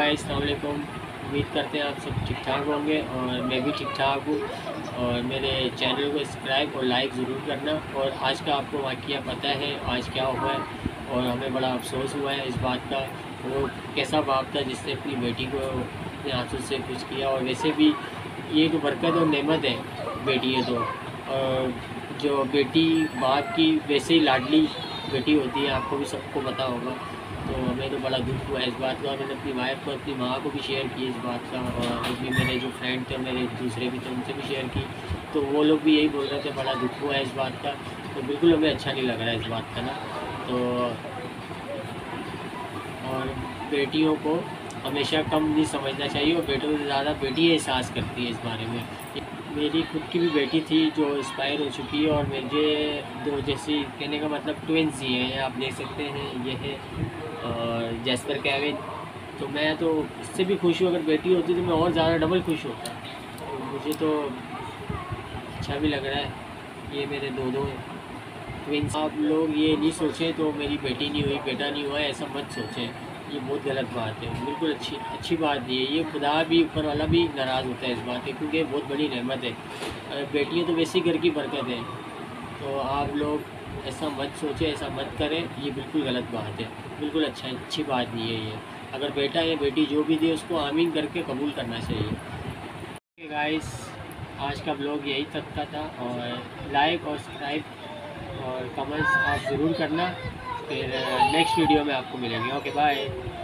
Guys, अस्सलाम वालेकुम। उम्मीद करते हैं आप सब ठीक ठाक होंगे और मैं भी ठीक ठाक हूँ। और मेरे चैनल को सब्सक्राइब और लाइक ज़रूर करना। और आज का आपको वाक़या पता है आज क्या हुआ है, और हमें बड़ा अफसोस हुआ है इस बात का। वो कैसा बाप था जिसने अपनी बेटी को अपने हाथों से कुछ किया। और वैसे भी ये तो बरकत और नेमत है, बेटी है तो। और जो बेटी बाप की वैसे ही लाडली बेटी होती है, आपको भी सबको पता होगा। तो हमें तो बड़ा दुख हुआ है इस बात का। मैंने अपनी वाइफ को, अपनी माँ को भी शेयर की इस बात का, और भी मेरे जो फ्रेंड थे, मेरे दूसरे भी थे, उनसे भी शेयर की। तो वो लोग भी यही बोल रहे थे, बड़ा दुख हुआ है इस बात का। तो बिल्कुल हमें अच्छा नहीं लग रहा है इस बात का ना। तो और बेटियों को हमेशा कम नहीं समझना चाहिए, और बेटों से ज़्यादा बेटी एहसास करती है इस बारे में। मेरी खुद की भी बेटी थी जो एक्सपायर हो चुकी है, और मुझे दो जैसी, कहने का मतलब ट्विन्स ही हैं, आप देख सकते हैं। ये है और जैस्पर केविन। तो मैं तो इससे भी खुश हूँ, अगर बेटी होती तो मैं और ज़्यादा डबल खुश होता। तो मुझे तो अच्छा भी लग रहा है। ये मेरे दो हैं ट्विन्स। आप लोग ये नहीं सोचें तो मेरी बेटी नहीं हुई, बेटा नहीं हुआ, ऐसा मत सोचें। ये बहुत गलत बात है, बिल्कुल अच्छी बात नहीं है। ये खुदा भी, ऊपर वाला भी नाराज़ होता है इस बात से, क्योंकि बहुत बड़ी नेमत है। बेटियाँ तो वैसे ही घर की बरकत है। तो आप लोग ऐसा मत सोचें, ऐसा मत करें, ये बिल्कुल गलत बात है। बिल्कुल अच्छी बात नहीं है ये। अगर बेटा या बेटी जो भी दे, उसको आमीन करके कबूल करना चाहिए। गाइस, आज का ब्लॉग यही तक का था। और लाइक और सब्सक्राइब और कमेंट्स आप ज़रूर करना। फिर नेक्स्ट वीडियो में आपको मिलेंगे। Okay, bye.